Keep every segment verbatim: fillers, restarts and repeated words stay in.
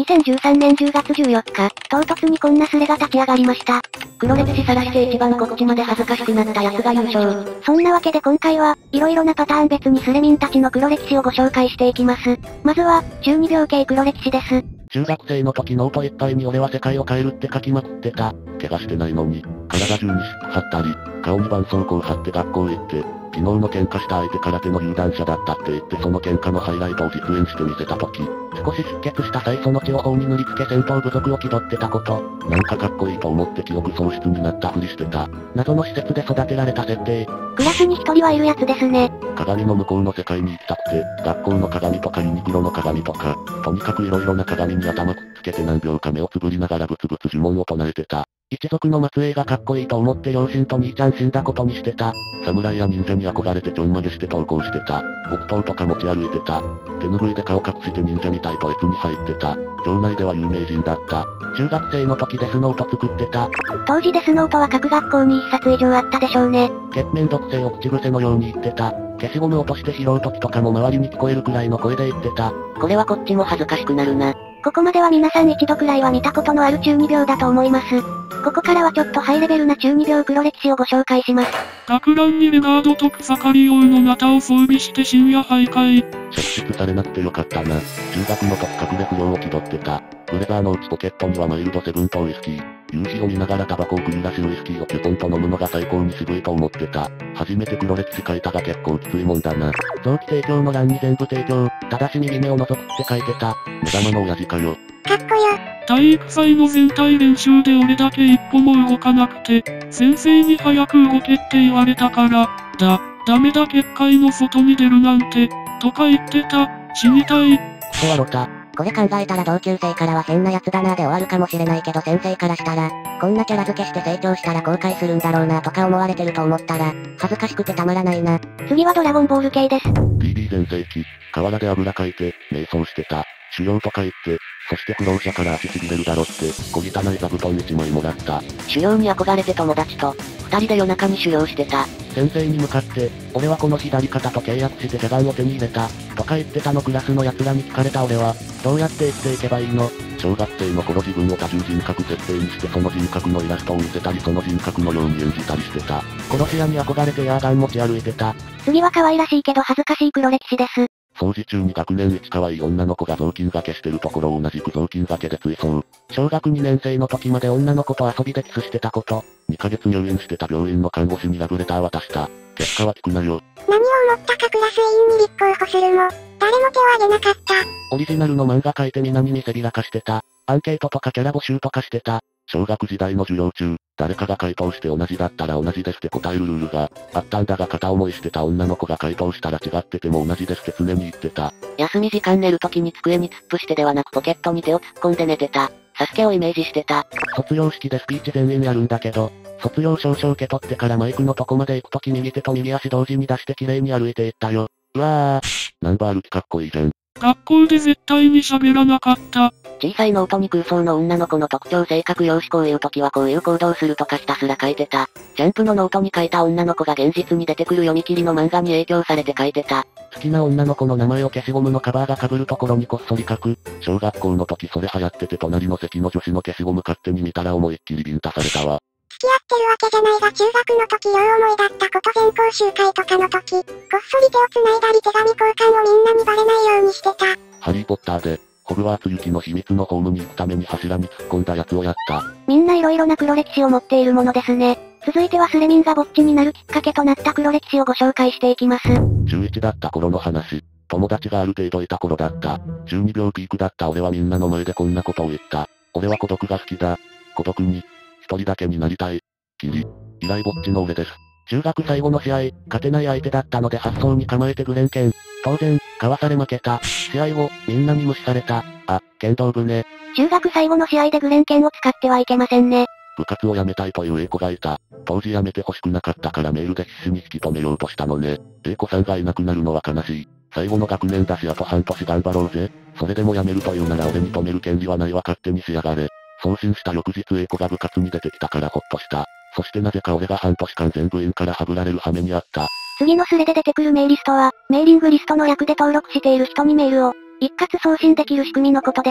にせんじゅうさんねんじゅうがつじゅうよっか、唐突にこんなスレが立ち上がりました。 黒歴史晒して一番告知まで恥ずかしくなった奴が優勝。 そんなわけで今回は、色々なパターン別にスレミンたちの黒歴史をご紹介していきます。まずは、中二病系黒歴史です。 中学生の時ノートいっぱいに俺は世界を変えるって書きまくってた。怪我してないのに、体中に湿布貼ったり、顔に絆創膏貼って学校へ行って、昨日の喧嘩した相手空手の有段者だったって言ってその喧嘩のハイライトを実演してみせた時、少し出血した際その血を頬に塗りつけ戦闘部族を気取ってたこと。なんかかっこいいと思って記憶喪失になったふりしてた。謎の施設で育てられた設定。 クラスに一人はいるやつですね。 鏡の向こうの世界に行きたくて、学校の鏡とかユニクロの鏡とか、とにかく色々な鏡に頭くっつけて何秒か目をつぶりながらブツブツ呪文を唱えてた。一族の末裔がかっこいいと思って両親と兄ちゃん死んだことにしてた。侍や忍者に憧れてちょんまげして投稿してた。木刀とか持ち歩いてた。手拭いで顔隠して忍者みたいと越に入ってた。町内では有名人だった。中学生の時デスノート作ってた。 当時デスノートは各学校にいっさつ以上あったでしょうね。 血面属性を口癖のように言ってた。消しゴム落として拾う時とかも周りに聞こえるくらいの声で言ってた。 これはこっちも恥ずかしくなるな。 ここまでは皆さん一度くらいは見たことのある中二病だと思います。ここからはちょっとハイレベルな中二病黒歴史をご紹介します。 学ランにレガードと草刈り用のナタを装備して深夜徘徊。 職質されなくてよかったな。中学の時隠れ不良を気取ってた。ブレザーの内ポケットにはマイルドセブンとウイスキー。夕日を見ながらタバコを食い出しウイスキーをキュポンと飲むのが最高に渋いと思ってた。初めて黒歴史書いたが結構きついもんだな。臓器提供の欄に全部提供、ただし右目を除くって書いてた。目玉の親父かよ。 かっこよ。 体育祭の全体練習で俺だけ一歩も動かなくて、先生に早く動けって言われたから、だ、ダメだ結界の外に出るなんて、とか言ってた、死にたい。 クソワロタ。 これ考えたら同級生からは変な奴だなで終わるかもしれないけど先生からしたら、こんなキャラ付けして成長したら後悔するんだろうなとか思われてると思ったら、恥ずかしくてたまらないな。 次はドラゴンボール系です。 ピービー 全盛期、河原で油かいて、瞑想してた。修行とか言って、そして不老者から足しびれるだろって、小汚い座布団いちまいもらった。 修行に憧れて友達と、二人で夜中に修行してた。 先生に向かって、俺はこの左肩と契約して茶碗を手に入れた、とか言ってたのクラスの奴らに聞かれた俺は、どうやって生きていけばいいの？小学生の頃自分を多重人格設定にしてその人格のイラストを見せたりその人格のように演じたりしてた。殺し屋に憧れてエアガン持ち歩いてた。 次は可愛らしいけど恥ずかしい黒歴史です。 掃除中に学年一可愛い女の子が雑巾掛けしてるところを同じく雑巾掛けで追走。小学にねん生の時まで女の子と遊びでキスしてたこと。にかげつ入院してた病院の看護師にラブレター渡した。結果は聞くなよ。 何を思ったかクラス委員に立候補するも、誰も手を挙げなかった。 オリジナルの漫画書いてみなに見せびらかしてた。アンケートとかキャラ募集とかしてた。小学時代の授業中、誰かが回答して同じだったら同じですって答えるルールがあったんだが片思いしてた女の子が回答したら違ってても同じですって常に言ってた。 休み時間寝る時に机に突っ伏してではなくポケットに手を突っ込んで寝てた。サスケをイメージしてた。 卒業式でスピーチ全員やるんだけど、卒業証書受け取ってからマイクのとこまで行く時右手と右足同時に出して綺麗に歩いていったよ。うわー、ナンバー歩きかっこいいじゃん。 学校で絶対に喋らなかった。 小さいノートに空想の女の子の特徴性格容姿こういう時はこういう行動するとかひたすら書いてた。ジャンプのノートに書いた女の子が現実に出てくる読み切りの漫画に影響されて書いてた。 好きな女の子の名前を消しゴムのカバーが被るところにこっそり書く。小学校の時それ流行ってて隣の席の女子の消しゴム勝手に見たら思いっきりビンタされたわ。 付き合ってるわけじゃないが中学の時両思いだったこと全校集会とかの時、こっそり手を繋いだり手紙交換をみんなにバレないようにしてた。 ハリーポッターで、ホグワーツ行きの秘密のホームに行くために柱に突っ込んだやつをやった。 みんな色々な黒歴史を持っているものですね。続いてはスレミンがぼっちになるきっかけとなった黒歴史をご紹介していきます。 中いちだった頃の話。友達がある程度いた頃だった。中二病ピークだった俺はみんなの前でこんなことを言った。俺は孤独が好きだ。孤独に、一人だけになりたい。キリ。以来ぼっちの俺です。中学最後の試合、勝てない相手だったので発想に構えてグレン剣。当然、かわされ負けた。試合後、みんなに無視された。あ、剣道部ね。 中学最後の試合でグレン剣を使ってはいけませんね。 部活を辞めたいという A 子がいた。当時辞めて欲しくなかったからメールで必死に引き止めようとしたのね。A 子さんがいなくなるのは悲しい。最後の学年だしあと半年頑張ろうぜ。それでも辞めるというなら俺に止める権利はないわ勝手にしやがれ。送信した翌日 A 子が部活に出てきたからほっとした。そしてなぜか俺が半年間全部員からはぶられる羽目にあった。 次のスレで出てくるメイリストは、メーリングリストの略で登録している人にメールを、一括送信できる仕組みのことです。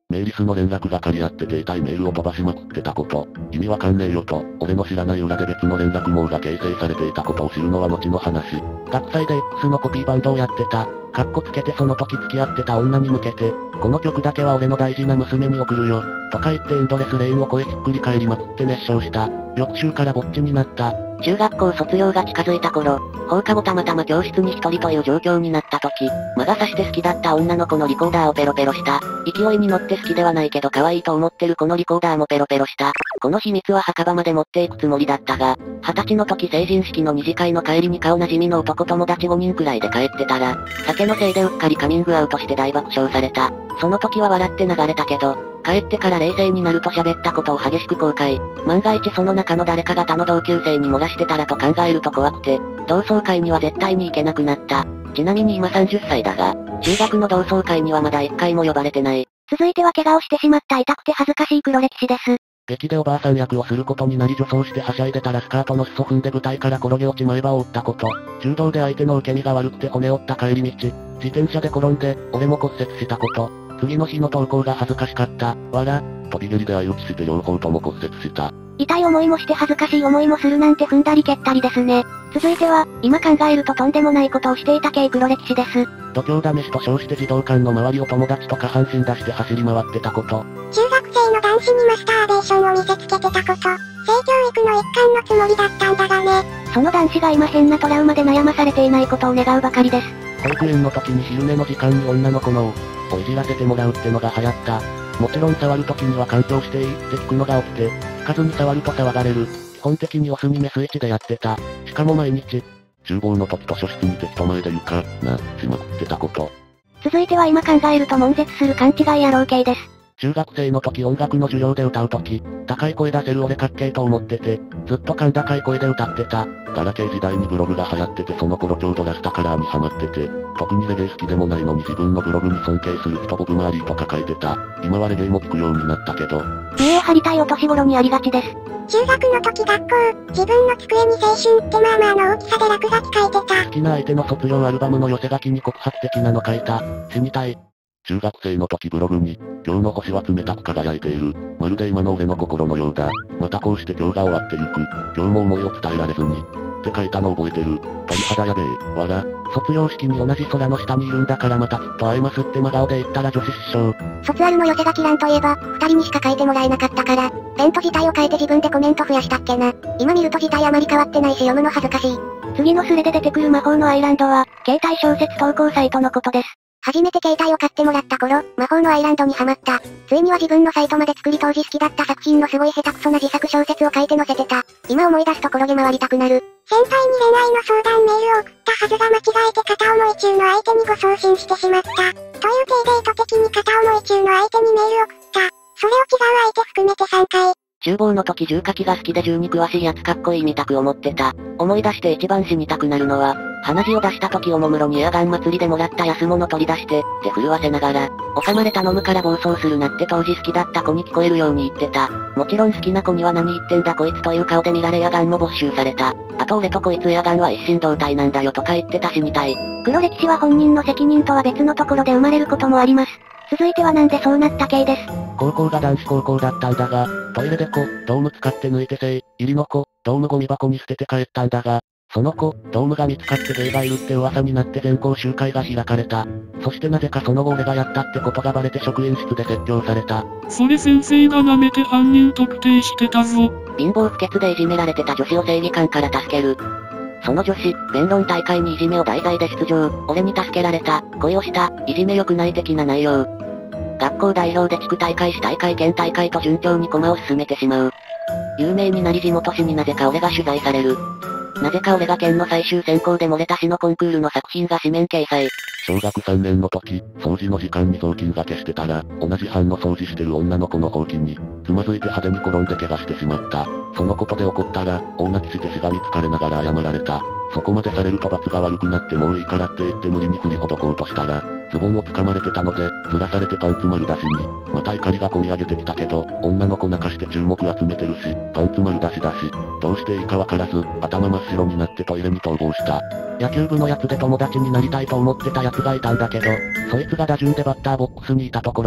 メーリスの連絡が借り合って携帯メールを飛ばしまくってたこと。意味わかんねえよと、俺の知らない裏で別の連絡網が形成されていたことを知るのは後の話。学祭で X のコピーバンドをやってた。カッコつけてその時付き合ってた女に向けて、この曲だけは俺の大事な娘に送るよ。とか言ってエンドレスレーンを声ひっくり返りまくって熱唱した。翌週からぼっちになった。 中学校卒業が近づいた頃、放課後たまたま教室に一人という状況になった時、魔が差して好きだった女の子のリコーダーをペロペロした。勢いに乗って好きではないけど可愛いと思ってるこのリコーダーもペロペロした。この秘密は墓場まで持っていくつもりだったが、二十歳の時成人式の二次会の帰りに顔なじみの男友達ごにんくらいで帰ってたら、酒のせいでうっかりカミングアウトして大爆笑された。その時は笑って流れたけど、帰ってから冷静になると喋ったことを激しく後悔。万が一その中の誰かが他の同級生に漏らしてたらと考えると怖くて、同窓会には絶対に行けなくなった。ちなみに今さんじゅっさいだが、中学の同窓会にはまだいっかいも呼ばれてない。 続いては怪我をしてしまった痛くて恥ずかしい黒歴史です。 劇でおばあさん役をすることになり女装してはしゃいでたらスカートの裾踏んで舞台から転げ落ち前歯を打ったこと。柔道で相手の受け身が悪くて骨折った帰り道、自転車で転んで、俺も骨折したこと。次の日の登校が恥ずかしかった。わら。飛び蹴りで相打ちして両方とも骨折した。 痛い思いもして恥ずかしい思いもするなんて踏んだり蹴ったりですね。続いては、今考えるととんでもないことをしていた系黒歴史です。 度胸試しと称して児童館の周りを友達と下半身出して走り回ってたこと。 中学生の男子にマスターベーションを見せつけてたこと。性教育の一環のつもりだったんだがね。その男子が今変なトラウマで悩まされていないことを願うばかりです。 保育園の時に昼寝の時間に女の子のをいじらせてもらうってのが流行った。もちろん触る時には干潮していいって聞くのが起きて、聞かずに触ると騒がれる。基本的にオスにメスいちでやってた。しかも毎日。厨房の時図書室にて人前で床、な、しまくってたこと。 続いては今考えると悶絶する勘違い野郎系です。 中学生の時音楽の授業で歌う時、高い声出せる俺かっけーと思ってて、ずっと甲高い声で歌ってた。ガラケー時代にブログが流行っててその頃ちょうどラスタカラーにハマってて、特にレゲエ好きでもないのに自分のブログに尊敬する人ボブマーリーとか書いてた。今はレゲエも聞くようになったけど。 見栄を張りたいお年頃にありがちです。中学の時学校、自分の机に青春ってまあまあの大きさで落書き書いてた。 好きな相手の卒業アルバムの寄せ書きに告白的なの書いた。死にたい。中学生の時ブログに、今日の星は冷たく輝いている。まるで今の俺の心のようだ。またこうして今日が終わってゆく。今日も思いを伝えられずに。って書いたの覚えてる。鳥肌やべえ。わら。卒業式に同じ空の下にいるんだからまたきっと会えますって真顔で言ったら女子失笑。 卒アルの寄せ書き欄といえば、二人にしか書いてもらえなかったから、ペント自体を変えて自分でコメント増やしたっけな。今見ると自体あまり変わってないし読むの恥ずかしい。次のスレで出てくる魔法のアイランドは、携帯小説投稿サイトのことです。初めて携帯を買ってもらった頃、魔法のアイランドにハマった。ついには自分のサイトまで作り当時好きだった作品のすごい下手くそな自作小説を書いて載せてた。今思い出すと転げ回りたくなる。先輩に恋愛の相談メールを送ったはずが間違えて片思い中の相手にご送信してしまった。という体で意図的に片思い中の相手にメールを送った。それを違う相手含めてさんかい。 厨房の時銃火器が好きで銃に詳しいやつかっこいいみたく思ってた。思い出して一番死にたくなるのは、鼻血を出した時おもむろにエアガン祭りでもらった安物取り出して、って震わせながら、おかまれ頼むから暴走するなって当時好きだった子に聞こえるように言ってた。もちろん好きな子には何言ってんだこいつという顔で見られエアガンも没収された。あと俺とこいつエアガンは一心同体なんだよとか言ってた死にたい。 黒歴史は本人の責任とは別のところで生まれることもあります。続いてはなんでそうなった系です。 高校が男子高校だったんだが、トイレで子、ドーム使って抜いてせい、入りの子、ドームゴミ箱に捨てて帰ったんだが、その子、ドームが見つかってゲイがいるって噂になって全校集会が開かれた。そしてなぜかその後俺がやったってことがバレて職員室で説教された。 それ先生が舐めて犯人特定してたぞ。 貧乏不潔でいじめられてた女子を正義感から助ける。その女子、弁論大会にいじめを題材で出場、俺に助けられた、恋をした、いじめ良くない的な内容。学校代表で地区大会市大会県大会と順調に駒を進めてしまう。有名になり地元紙になぜか俺が取材される。なぜか俺が県の最終選考で漏れた市のコンクールの作品が紙面掲載。 小学さんねんの時、掃除の時間に雑巾がけしてたら、同じ班の掃除してる女の子のほうきに、つまずいて派手に転んで怪我してしまった。そのことで怒ったら、大泣きしてしがみつかれながら謝られた。そこまでされると罰が悪くなってもういいからって言って無理に振りほどこうとしたら、ズボンを掴まれてたので、ずらされてパンツ丸出しに。また怒りがこみ上げてきたけど、女の子泣かして注目集めてるし、パンツ丸出しだし、どうしていいかわからず、頭真っ白になってトイレに逃亡した。野球部のやつで友達になりたいと思ってたやつがいたんだけど、そいつが打順でバッターボックスにいたところを、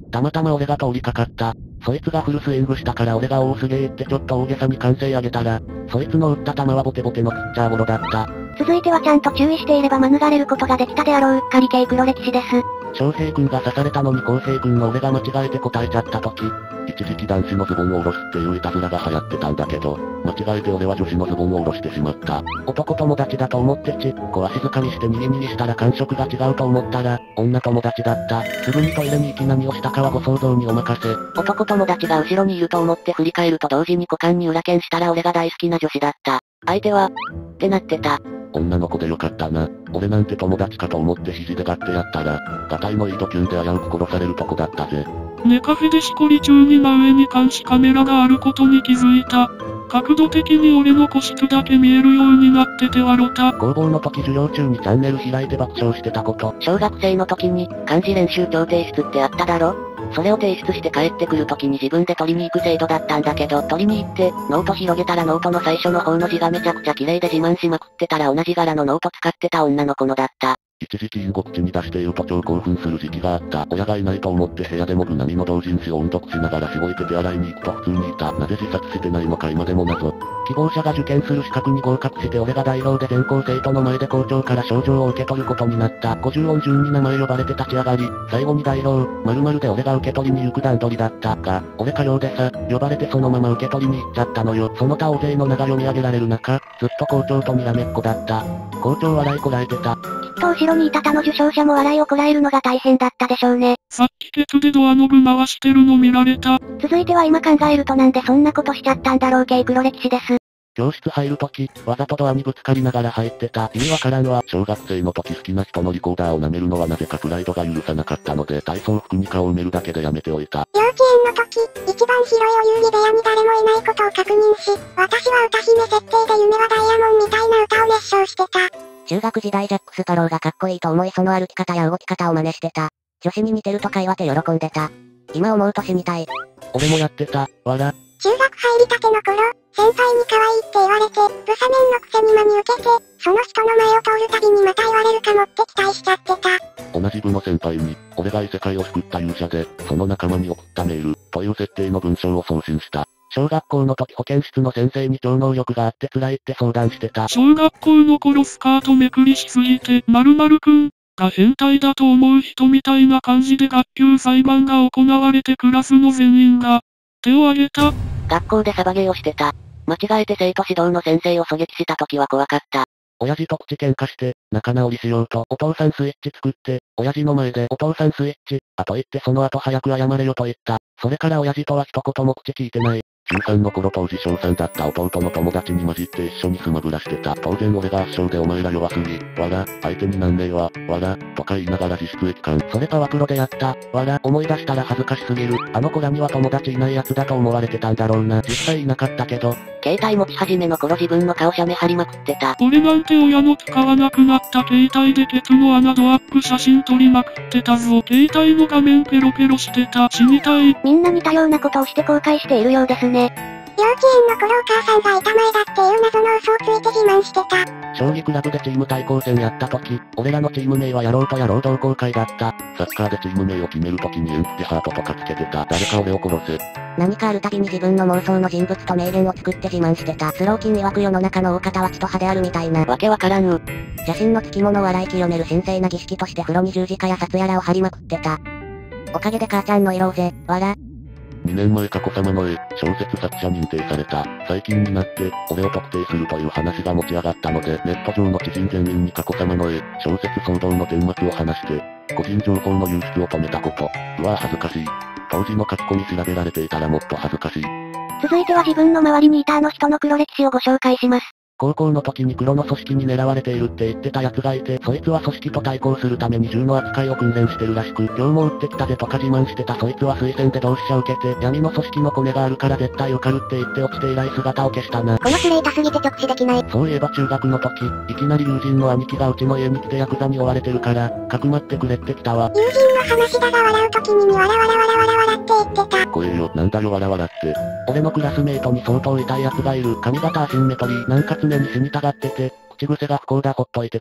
たまたま俺が通りかかった。そいつがフルスイングしたから俺がおーすげーってちょっと大げさに歓声上げたら、そいつの撃った弾はボテボテのピッチャーゴロだった。 続いてはちゃんと注意していれば免れることができたであろううっかり系黒歴史です。 翔平くんが刺されたのに浩平くんの俺が間違えて答えちゃった時、一時期男子のズボンを下ろすっていういたずらが流行ってたんだけど、間違えて俺は女子のズボンを下ろしてしまった。男友達だと思ってち、子は静かにしてニギニギしたら感触が違うと思ったら、女友達だった。すぐにトイレに行き何をしたかはご想像にお任せ。 男友達が後ろにいると思って振り返ると同時に股間に裏剣したら俺が大好きな女子だった。相手は、ってなってた。 女の子でよかったな。俺なんて友達かと思って肘でガッてやったら、ガタイのいいドキュンで危うく殺されるとこだったぜ。 ネカフェでしこり中に真上に監視カメラがあることに気づいた。角度的に俺の個室だけ見えるようになってて笑った。 工房の時授業中にチャンネル開いて爆笑してたこと。 小学生の時に、漢字練習調提室ってあっただろ？それを提出して帰ってくる時に自分で取りに行く制度だったんだけど、取りに行って、ノート広げたらノートの最初の方の字がめちゃくちゃ綺麗で自慢しまくってたら同じ柄のノート使ってた女の子のだった。 一時期隠語口に出して言うと超興奮する時期があった。親がいないと思って部屋でもぐ並みの同人誌を音読しながらしごいて手洗いに行くと普通にいた。なぜ自殺してないのか今でも謎。希望者が受験する資格に合格して俺が代表で全校生徒の前で校長から賞状を受け取ることになった。ごじゅう音順に名前呼ばれて立ち上がり、最後に代表、〇〇で俺が受け取りに行く段取りだったが、俺かようでさ、呼ばれてそのまま受け取りに行っちゃったのよ。その他大勢の名が読み上げられる中、ずっと校長とにらめっこだった。校長笑いこらえてた。 きっと後ろにいた他の受賞者も笑いをこらえるのが大変だったでしょうね。 さっきケツでドアノブ回してるの見られた。 続いては今考えるとなんでそんなことしちゃったんだろう系黒歴史です。 教室入るとき、わざとドアにぶつかりながら入ってた。意味わからんわ。小学生の時好きな人のリコーダーを舐めるのはなぜかプライドが許さなかったので体操服に顔を埋めるだけでやめておいた。 幼稚園の時、一番広いお遊戯部屋に誰もいないことを確認し、私は歌姫設定で夢はダイヤモンみたいな歌を熱唱してた。 中学時代ジャック・スパローがかっこいいと思いその歩き方や動き方を真似してた。女子に似てるとか言わて喜んでた。今思うと死にたい。 俺もやってた、わら。 中学入りたての頃、先輩に可愛いって言われて、ブサメンのくせに真に受けて、その人の前を通るたびにまた言われるかもって期待しちゃってた。 同じ部の先輩に、俺が異世界を救った勇者で、その仲間に送ったメール、という設定の文章を送信した。小学校の時保健室の先生に超能力があって辛いって相談してた。 小学校の頃スカートめくりしすぎて、〇〇くんが変態だと思う人みたいな感じで学級裁判が行われてクラスの全員が手を挙げた。 学校でサバゲーをしてた。間違えて生徒指導の先生を狙撃した時は怖かった。 親父と口喧嘩して、仲直りしようと、お父さんスイッチ作って、親父の前でお父さんスイッチ、あと言ってその後早く謝れよと言った。それから親父とは一言も口聞いてない。中さんの頃当時小さんだった弟の友達に混じって一緒にスマブラしてた。当然俺が圧勝でお前ら弱すぎ、わら、相手になんねえわ、わら、とか言いながら実質駅間。それパワプロでやった、わら、思い出したら恥ずかしすぎる。あの子らには友達いないやつだと思われてたんだろうな。実際いなかったけど。 携帯持ち始めの頃自分の顔写メ貼りまくってた。 俺なんて親の使わなくなった携帯でケツの穴ドアップ写真撮りまくってたぞ。携帯の画面ペロペロしてた。死にたい。 みんな似たようなことをして後悔しているようですね。 幼稚園の頃お母さんが板前だっていう謎の嘘をついて自慢してた。 将棋クラブでチーム対抗戦やった時、俺らのチーム名はやろうとやろう同好会だった。サッカーでチーム名を決める時に鉛筆ハートとかつけてた。誰か俺を殺せ。 何かあるたびに自分の妄想の人物と名言を作って自慢してた。スローキン曰く世の中の大方は血と歯であるみたいな。わけわからんう。邪神の付き物を洗い清める神聖な儀式として風呂に十字架や札やらを貼りまくってた。おかげで母ちゃんの色をぜ、わら。 にねんまえ佳子様の絵、小説作者認定された。最近になって、俺を特定するという話が持ち上がったので、ネット上の知人全員に佳子様の絵、小説騒動の顛末を話して、個人情報の流出を止めたこと。うわぁ恥ずかしい。当時の書き込み調べられていたらもっと恥ずかしい。 続いては自分の周りにいたあの人の黒歴史をご紹介します。 高校の時に黒の組織に狙われているって言ってた奴がいて、そいつは組織と対抗するために銃の扱いを訓練してるらしく、今日も撃ってきたぜとか自慢してたそいつは推薦で同志社受けて、闇の組織のコネがあるから絶対受かるって言って落ちて以来姿を消したな。 この司令たすぎて直視できない。 そういえば中学の時、いきなり友人の兄貴がうちの家に来てヤクザに追われてるから、かくまってくれってきたわ。 友人の話だが笑う時ににわらわらわらわらわらって言ってた。 怖えよ、なんだよわらわらって。俺のクラスメイトに相当痛い奴がいる。髪型アシンメトリー、なんか常に死にたがってて、口癖が不幸だほっといてくれ。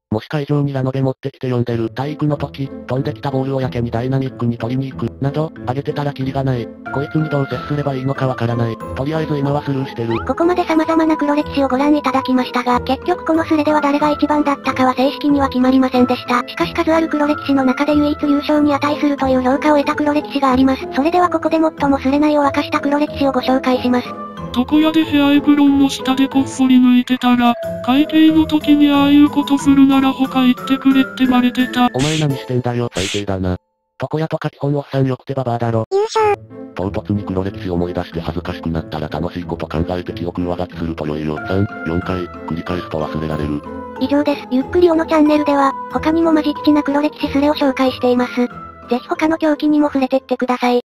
もし会場にラノベ持ってきて読んでる、体育の時、飛んできたボールをやけにダイナミックに取りに行く、など、あげてたらキリがない。こいつにどう接すればいいのかわからない。とりあえず今はスルーしてる。 ここまで様々な黒歴史をご覧いただきましたが、結局このスレでは誰が一番だったかは正式には決まりませんでした。しかし数ある黒歴史の中で唯一優勝に値するという評価を得た黒歴史があります。それではここで最もスレ内を明かした黒歴史をご紹介します。 床屋でヘアエプロンの下でこっそり抜いてたら、会計の時にああいうことするなら他行ってくれってバレてた。 お前何してんだよ、最低だな。床屋とか基本おっさんよくてババアだろ。 優勝。 唐突に黒歴史思い出して恥ずかしくなったら楽しいこと考えて記憶上書きすると良いよ。さん、よんかい、繰り返すと忘れられる。 以上です。ゆっくりおのチャンネルでは、他にもマジ吉な黒歴史スレを紹介しています。ぜひ他の狂気にも触れてってください。